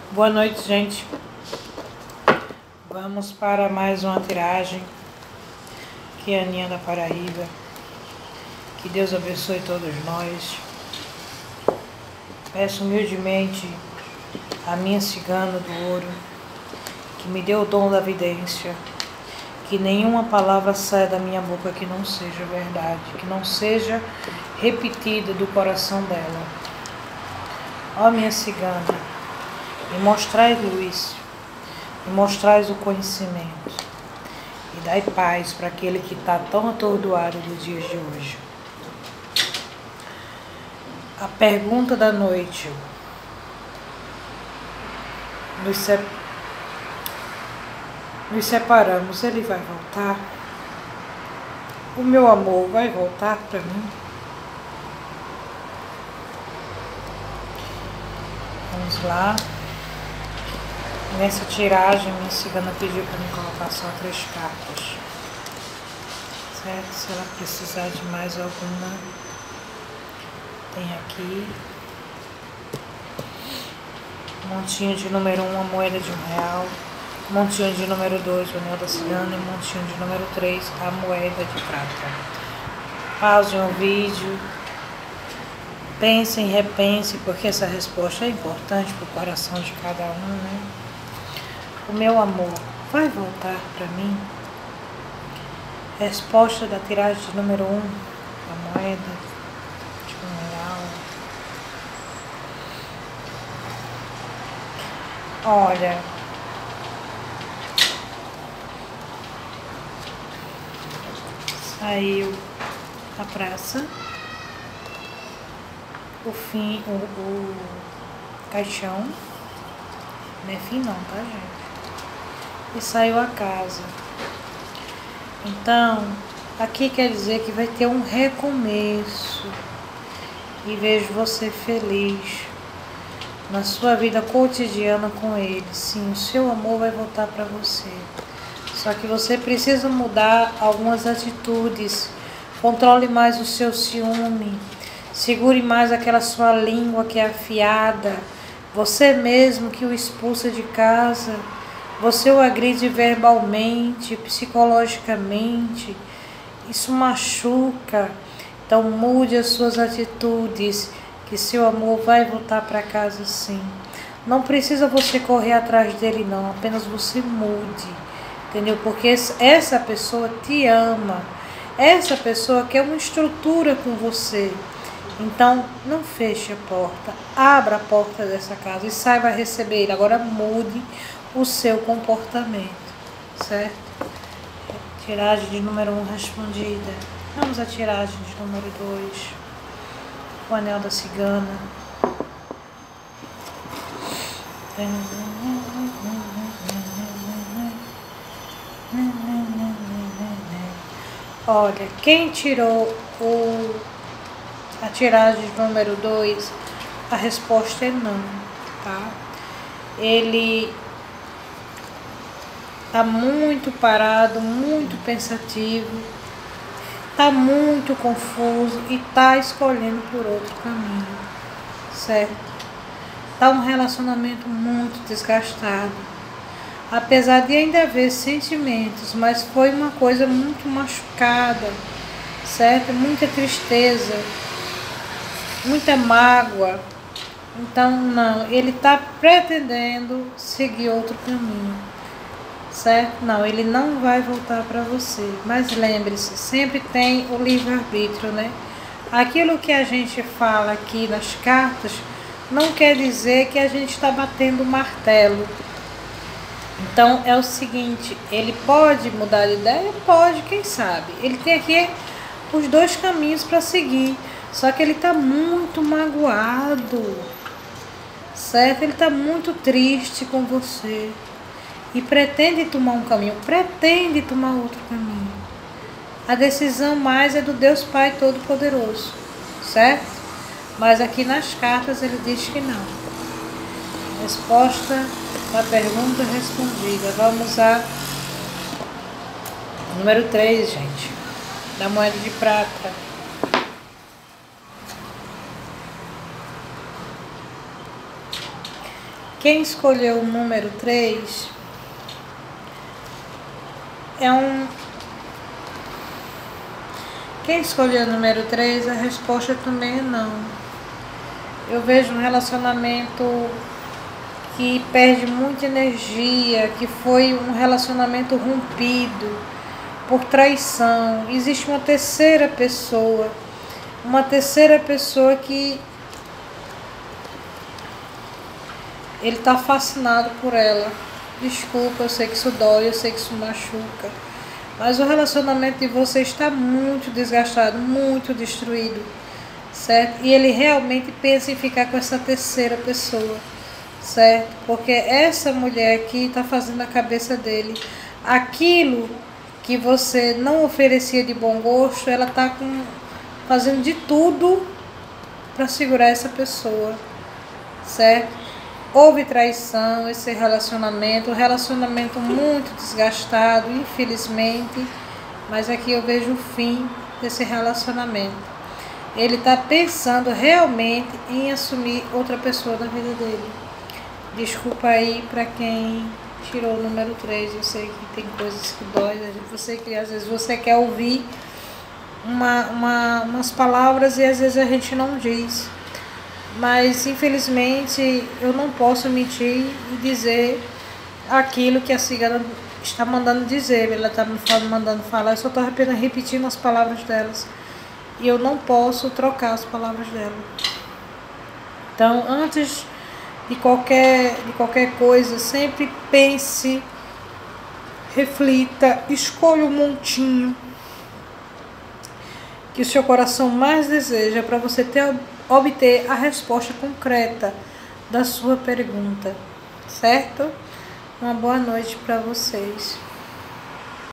Boa noite, gente. Vamos para mais uma tiragem. Aqui é a Aninha da Paraíba. Que Deus abençoe todos nós. Peço humildemente a minha cigana do ouro, que me deu o dom da vidência, que nenhuma palavra saia da minha boca que não seja verdade, que não seja repetida do coração dela. Ó minha cigana, me mostrais luz, me mostrais o conhecimento e dai paz para aquele que está tão atordoado nos dias de hoje. A pergunta da noite: nos separamos, ele vai voltar? O meu amor vai voltar para mim? Vamos lá. Nessa tiragem, minha cigana pediu para me colocar só 3 cartas. Certo? Se ela precisar de mais alguma, tem aqui. Montinho de número 1, a moeda de R$1. Montinho de número 2, o anel da cigana. E montinho de número 3, a moeda de prata. Pause o vídeo. Pense e repense, porque essa resposta é importante para o coração de cada um, né? O meu amor vai voltar para mim? Resposta da tiragem de número 1, a moeda de R$1. Olha, saiu a praça, o fim, o caixão, não é fim não, tá, gente? E saiu a casa. Então, aqui quer dizer que vai ter um recomeço. E vejo você feliz na sua vida cotidiana com ele. Sim, o seu amor vai voltar para você. Só que você precisa mudar algumas atitudes. Controle mais o seu ciúme. Segure mais aquela sua língua que é afiada. Você mesmo que o expulsa de casa. Você o agride verbalmente, psicologicamente. Isso machuca. Então mude as suas atitudes, que seu amor vai voltar para casa sim. Não precisa você correr atrás dele não, apenas você mude. Entendeu? Porque essa pessoa te ama. Essa pessoa quer uma estrutura com você. Então, não feche a porta. Abra a porta dessa casa e saiba receber ele. Agora mude o seu comportamento. Certo? Tiragem de número 1 respondida. Vamos à tiragem de número 2. O anel da cigana. Olha, quem tirou a tiragem de número 2, a resposta é não, tá? Ele tá muito parado, muito pensativo, tá muito confuso e tá escolhendo por outro caminho, certo? Tá um relacionamento muito desgastado. Apesar de ainda haver sentimentos, mas foi uma coisa muito machucada, certo? Muita tristeza, muita mágoa. Então, não, ele está pretendendo seguir outro caminho, certo? Não, ele não vai voltar para você. Mas lembre-se, sempre tem o livre-arbítrio, né? Aquilo que a gente fala aqui nas cartas não quer dizer que a gente está batendo o martelo. Então é o seguinte, ele pode mudar de ideia? Pode, quem sabe. Ele tem aqui os 2 caminhos para seguir, só que ele está muito magoado, certo? Ele está muito triste com você e pretende tomar um caminho, pretende tomar outro caminho. A decisão mais é do Deus Pai Todo-Poderoso, certo? Mas aqui nas cartas ele diz que não. Resposta da pergunta respondida. Vamos a número 3, gente. Da moeda de prata. Quem escolheu o número 3 Quem escolheu o número 3, a resposta também é não. Eu vejo um relacionamento que perde muita energia, que foi um relacionamento rompido por traição. Existe uma terceira pessoa que ele está fascinado por ela. Desculpa, eu sei que isso dói, eu sei que isso machuca, mas o relacionamento de vocês está muito desgastado, muito destruído, certo? E ele realmente pensa em ficar com essa terceira pessoa, certo? Porque essa mulher aqui está fazendo a cabeça dele. Aquilo que você não oferecia de bom gosto, ela está fazendo de tudo para segurar essa pessoa, certo? Houve traição, esse relacionamento, um relacionamento muito desgastado, infelizmente, mas aqui eu vejo o fim desse relacionamento. Ele está pensando realmente em assumir outra pessoa na vida dele. Desculpa aí para quem tirou o número 3, eu sei que tem coisas que dói, eu sei que às vezes você quer ouvir umas palavras e às vezes a gente não diz. Mas infelizmente eu não posso mentir e dizer aquilo que a cigana está mandando dizer. Ela está me mandando falar, eu só estou apenas repetindo as palavras delas. E eu não posso trocar as palavras dela. Então, antes de qualquer coisa, sempre pense, reflita, escolha um montinho que o seu coração mais deseja para você obter a resposta concreta da sua pergunta, certo? Uma boa noite para vocês.